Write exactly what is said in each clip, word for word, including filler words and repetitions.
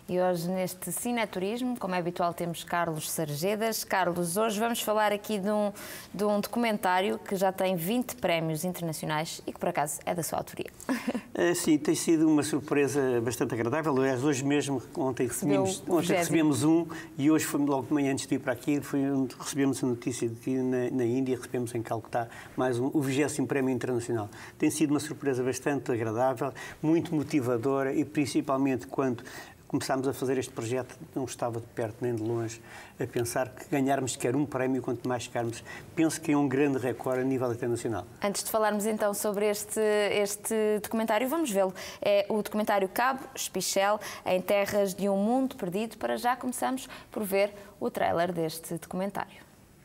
E hoje, neste Cineturismo, como é habitual, temos Carlos Sarjedas. Carlos, hoje vamos falar aqui de um, de um documentário que já tem vinte prémios internacionais e que, por acaso, é da sua autoria. É, sim, tem sido uma surpresa bastante agradável. Aliás, hoje mesmo, ontem, recebemos, ontem recebemos um e hoje, foi logo de manhã, antes de ir para aqui, foi onde recebemos a notícia de que na, na Índia recebemos em Calcutá mais um, o vigésimo Prémio Internacional. Tem sido uma surpresa bastante agradável, muito motivadora e, principalmente, quando começámos a fazer este projeto, não estava de perto nem de longe a pensar que ganharmos sequer um prémio, quanto mais chegarmos, penso que é um grande recorde a nível internacional. Antes de falarmos então sobre este, este documentário, vamos vê-lo. É o documentário Cabo Espichel, em terras de um mundo perdido. Para já começamos por ver o trailer deste documentário.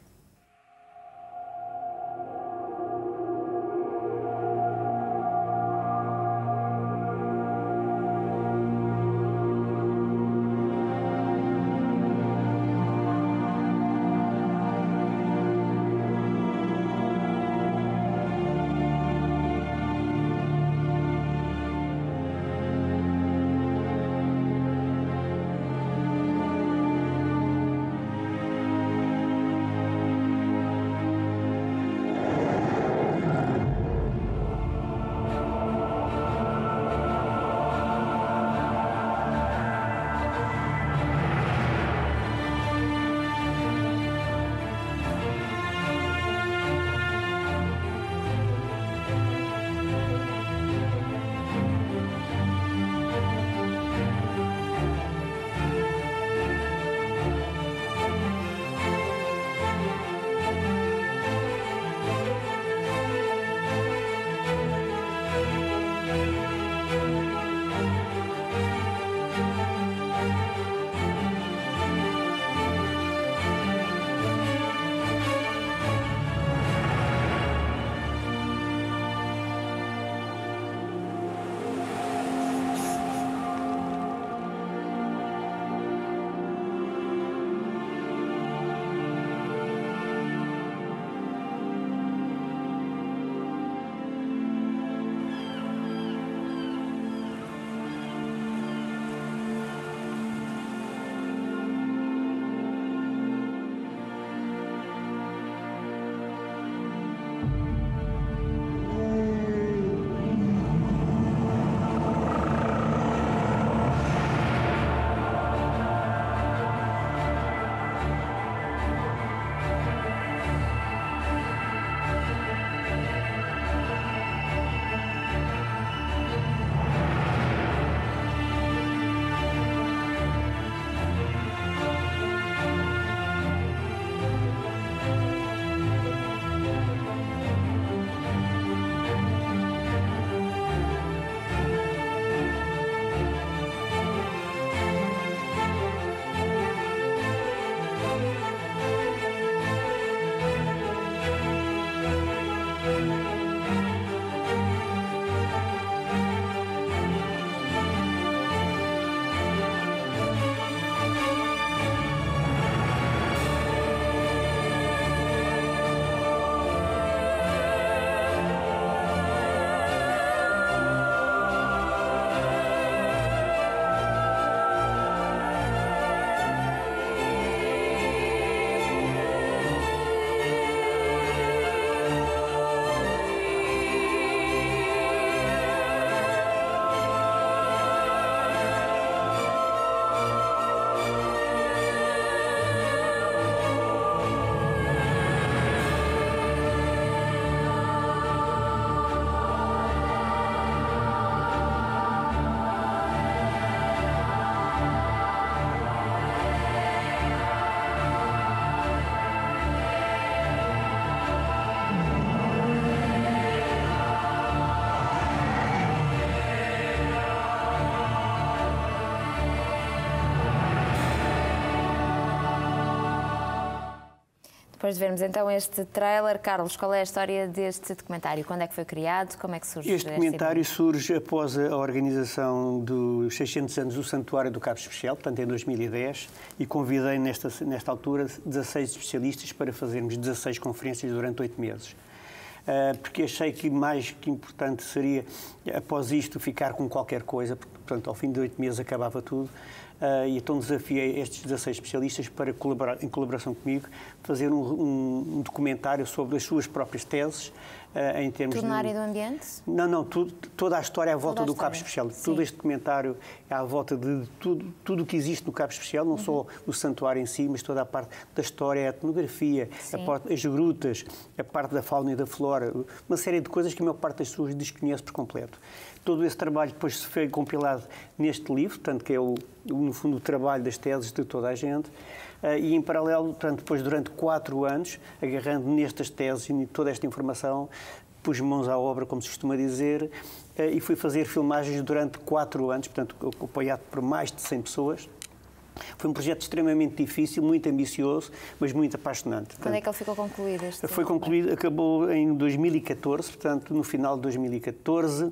Depois de vermos então este trailer, Carlos, qual é a história deste documentário? Quando é que foi criado? Como é que surge este documentário? Surge após a organização dos seiscentos anos do Santuário do Cabo Espichel, portanto em dois mil e dez, e convidei nesta, nesta altura dezasseis especialistas para fazermos dezasseis conferências durante oito meses. porque achei que mais que importante seria, após isto, ficar com qualquer coisa, porque, portanto, ao fim de oito meses acabava tudo. Uh, e então desafiei estes dezasseis especialistas para, colaborar, em colaboração comigo, fazer um, um, um documentário sobre as suas próprias teses, uh, em termos tudo na área de... do ambiente? Não, não, tudo, toda a história à volta toda do Cabo Especial. Sim. Todo este documentário é à volta de tudo, tudo o que existe no Cabo Especial, não uhum. só o santuário em si, mas toda a parte da história, a etnografia, a parte, as grutas, a parte da fauna e da flora, uma série de coisas que a maior parte das pessoas desconhece por completo. Todo esse trabalho depois se foi compilado neste livro, tanto que é, o, no fundo, o trabalho das teses de toda a gente, uh, e em paralelo, portanto, depois durante quatro anos, agarrando nestas teses e toda esta informação, pus mãos à obra, como se costuma dizer, uh, e fui fazer filmagens durante quatro anos, portanto, apoiado por mais de cem pessoas. Foi um projeto extremamente difícil, muito ambicioso, mas muito apaixonante. Quando é que ele ficou concluído? Este foi concluído, acabou em dois mil e catorze, portanto, no final de dois mil e catorze,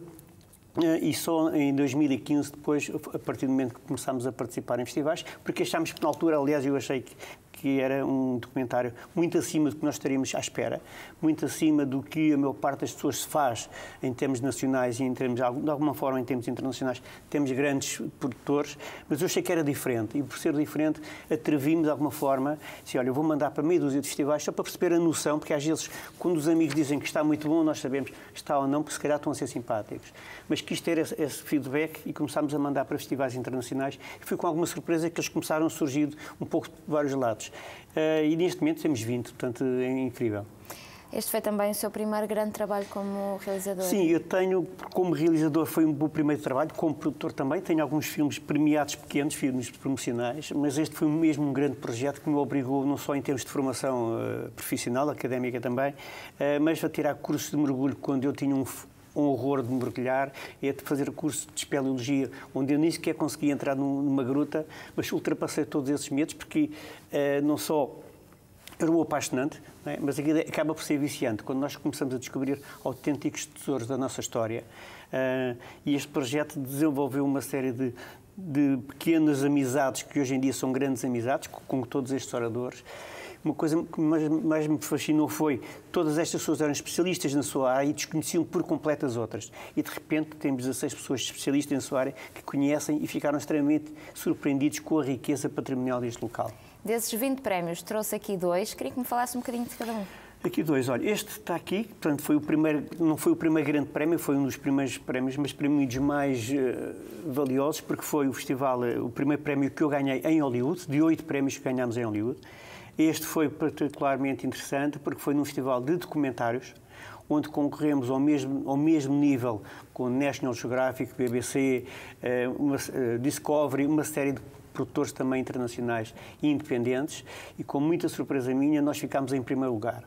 e só em dois mil e quinze, depois, a partir do momento que começámos a participar em festivais, porque achámos que na altura, aliás, eu achei que, que era um documentário muito acima do que nós estaríamos à espera, muito acima do que a maior parte das pessoas se faz em termos nacionais e em termos, de alguma forma, em termos internacionais. Temos grandes produtores, mas eu achei que era diferente, e por ser diferente, atrevimos de alguma forma, assim, olha, eu vou mandar para meia dúzia de festivais só para perceber a noção, porque às vezes, quando os amigos dizem que está muito bom, nós sabemos que está ou não, porque se calhar estão a ser simpáticos. Mas quis ter esse, esse feedback e começámos a mandar para festivais internacionais, e fui com alguma surpresa que eles começaram a surgir um pouco de vários lados. Uh, e neste momento temos vinte, portanto é incrível. Este foi também o seu primeiro grande trabalho como realizador? Sim, eu tenho, como realizador, foi o meu primeiro trabalho, como produtor também. Tenho alguns filmes premiados pequenos, filmes promocionais, mas este foi mesmo um grande projeto que me obrigou, não só em termos de formação uh, profissional, académica também, uh, mas a tirar cursos de mergulho quando eu tinha um um horror de mergulhar, é de fazer curso de espeleologia, onde eu nem sequer consegui entrar numa gruta, mas ultrapassei todos esses medos, porque uh, não só era um apaixonante, não é? Mas acaba por ser viciante, quando nós começamos a descobrir autênticos tesouros da nossa história. Uh, e este projeto desenvolveu uma série de, de pequenas amizades, que hoje em dia são grandes amizades, com, com todos estes oradores. Uma coisa que mais, mais me fascinou foi todas estas pessoas eram especialistas na sua área e desconheciam por completo as outras. E, de repente, temos dezasseis pessoas especialistas na sua área que conhecem e ficaram extremamente surpreendidos com a riqueza patrimonial deste local. Desses vinte prémios, trouxe aqui dois. Queria que me falasse um bocadinho de cada um. Aqui dois. Olha, este está aqui, portanto, foi o primeiro, não foi o primeiro grande prémio, foi um dos primeiros prémios, mas para mim dos mais uh, valiosos, porque foi o festival, uh, o primeiro prémio que eu ganhei em Hollywood, de oito prémios que ganhámos em Hollywood. Este foi particularmente interessante porque foi num festival de documentários, onde concorremos ao mesmo, ao mesmo nível com National Geographic, B B C, uma, Discovery, uma série de produtores também internacionais e independentes, e com muita surpresa minha nós ficámos em primeiro lugar.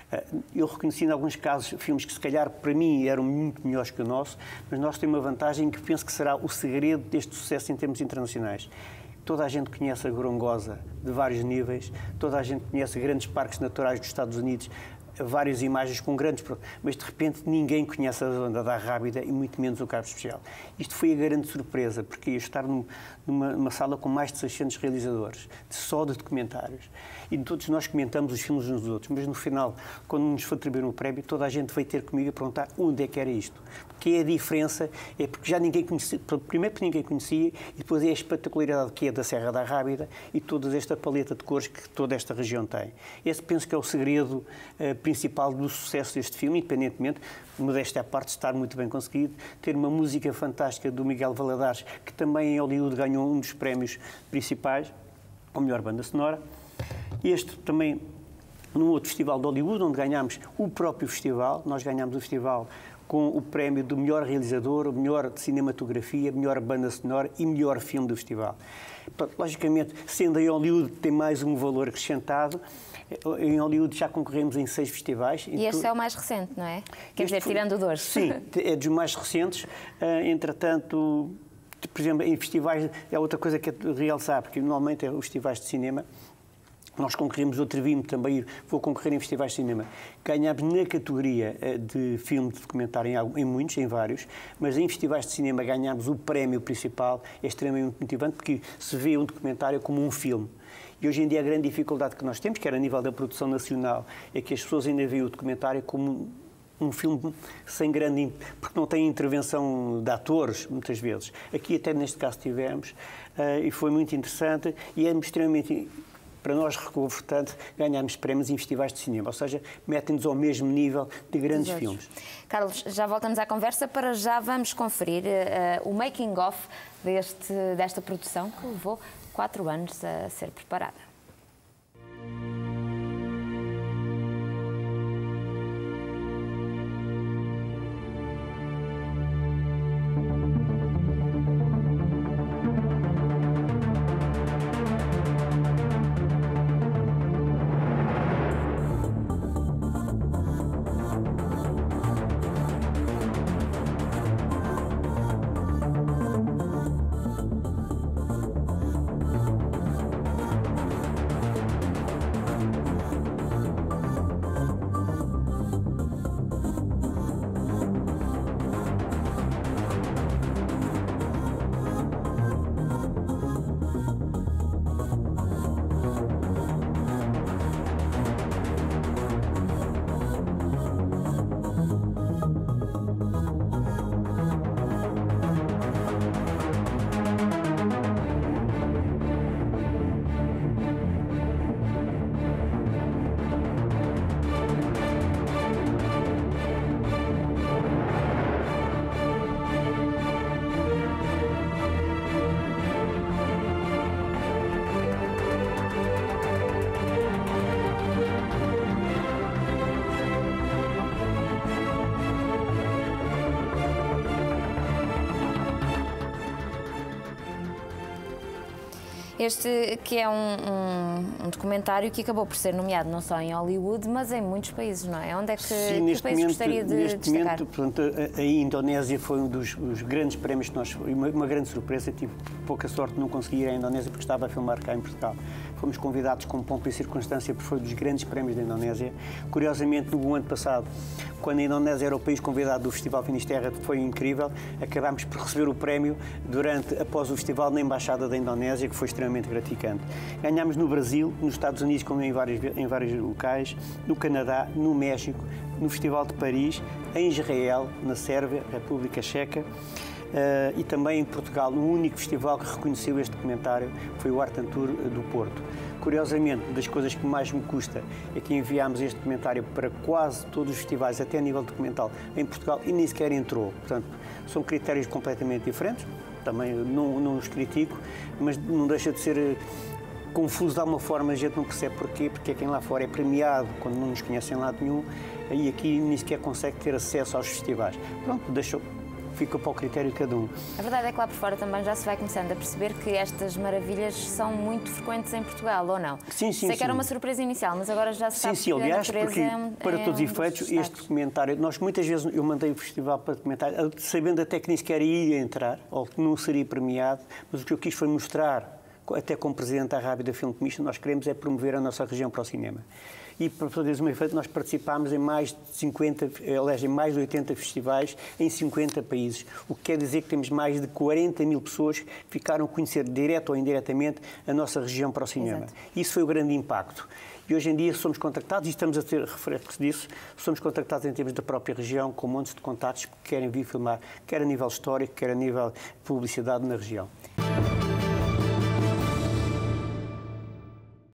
Eu reconheci em alguns casos filmes que se calhar para mim eram muito melhores que o nosso, mas nós temos uma vantagem que penso que será o segredo deste sucesso em termos internacionais. Toda a gente conhece a Gorongosa de vários níveis, toda a gente conhece grandes parques naturais dos Estados Unidos, várias imagens com grandes... Mas, de repente, ninguém conhece a Zona da Rábida e muito menos o Cabo Especial. Isto foi a grande surpresa, porque ia estar num, numa, numa sala com mais de seiscentos realizadores, de só de documentários. E todos nós comentamos os filmes uns dos outros, mas no final, quando nos foi atribuir o prémio, toda a gente veio ter comigo a perguntar onde é que era isto. Porque é a diferença, é porque já ninguém conhecia, primeiro porque ninguém conhecia, e depois é a espetacularidade que é da Serra da Rábida e toda esta paleta de cores que toda esta região tem. Esse penso que é o segredo uh, principal do sucesso deste filme, independentemente, modéstia à parte, de estar muito bem conseguido, ter uma música fantástica do Miguel Valadares, que também em Hollywood ganhou um dos prémios principais, a melhor banda sonora. Este também, num outro festival de Hollywood, onde ganhámos o próprio festival, nós ganhámos o festival com o prémio do melhor realizador, o melhor de cinematografia, melhor banda sonora e melhor filme do festival. Logicamente, sendo em Hollywood, tem mais um valor acrescentado. Em Hollywood já concorremos em seis festivais. E este é o mais recente, não é? Quer dizer, tirando o dois. Sim, é dos mais recentes. Entretanto, por exemplo, em festivais, é outra coisa que é realçar, porque normalmente é os festivais de cinema. Nós concorremos, eu atrevi-me também, vou concorrer em festivais de cinema. Ganhámos na categoria de filme de documentário em, em muitos, em vários, mas em festivais de cinema ganhámos o prémio principal. É extremamente motivante porque se vê um documentário como um filme. E hoje em dia a grande dificuldade que nós temos, quer a nível da produção nacional, é que as pessoas ainda veem o documentário como um filme sem grande... porque não tem intervenção de atores, muitas vezes. Aqui até neste caso tivemos, uh, e foi muito interessante, e é extremamente... para nós reconfortante ganharmos prémios em festivais de cinema, ou seja, metem-nos ao mesmo nível de grandes Exato. filmes. Carlos, já voltamos à conversa, para já vamos conferir uh, o making-of deste, desta produção que levou quatro anos a ser preparada. Este que é um, um, um documentário que acabou por ser nomeado não só em Hollywood, mas em muitos países, não é? Onde é que, Sim, que país gostaria de neste destacar? Momento, portanto, a, a Indonésia foi um dos, dos grandes prémios que nós... Uma, uma grande surpresa, tive pouca sorte de não conseguir ir à Indonésia porque estava a filmar cá em Portugal. Fomos convidados com pompa e circunstância porque foi um dos grandes prémios da Indonésia. Curiosamente, no ano passado, quando a Indonésia era o país convidado do Festival Finisterra, foi incrível, acabámos por receber o prémio durante, após o festival na Embaixada da Indonésia, que foi extremamente gratificante. Ganhámos no Brasil, nos Estados Unidos, como em vários, em vários locais, no Canadá, no México, no Festival de Paris, em Israel, na Sérvia, República Checa, Uh, e também em Portugal. O único festival que reconheceu este documentário foi o Art and Tour do Porto. Curiosamente, das coisas que mais me custa é que enviámos este documentário para quase todos os festivais, até a nível documental, em Portugal, e nem sequer entrou. Portanto, são critérios completamente diferentes, também não, não os critico, mas não deixa de ser confuso de alguma forma, a gente não percebe porquê, porque quem lá fora é premiado quando não nos conhecem em lado nenhum, e aqui nem sequer consegue ter acesso aos festivais. Pronto, deixou... fica para o critério de cada um. A verdade é que lá por fora também já se vai começando a perceber que estas maravilhas são muito frequentes em Portugal, ou não? Sim, sim, Sei sim. que era uma surpresa inicial, mas agora já se sim, sabe sim, que aliás, a natureza porque, é, para é todos os um efeitos, dos este documentário, nós muitas vezes, eu mandei o festival para documentário, sabendo até que nem sequer ia entrar, ou que não seria premiado, mas o que eu quis foi mostrar, até como Presidente da Rábida Film Commission, nós queremos é promover a nossa região para o cinema. E, para fazer um efeito, nós participámos em mais de cinquenta, aliás, em mais de oitenta festivais em cinquenta países, o que quer dizer que temos mais de quarenta mil pessoas que ficaram a conhecer, direto ou indiretamente, a nossa região para o cinema. Exato. Isso foi o grande impacto. E hoje em dia somos contactados, e estamos a ter reflexo disso, somos contactados em termos da própria região, com montes de contactos que querem vir filmar, quer a nível histórico, quer a nível de publicidade na região.